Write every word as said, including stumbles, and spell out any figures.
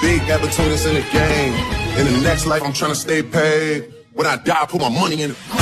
big gap between us in the game. In the next life, I'm trying to stay paid. When I die, I put my money in the